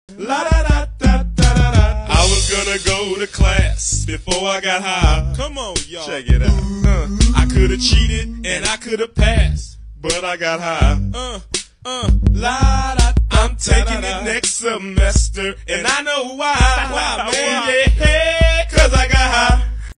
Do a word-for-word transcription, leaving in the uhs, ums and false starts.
La da da da da da da. I was gonna go to class before I got high. Come on, y'all. Check it out. Uh, I could have cheated and I could have passed, but I got high. Uh, uh, La da. I'm taking it next semester, and I know why. Why, man? Yeah, yeah.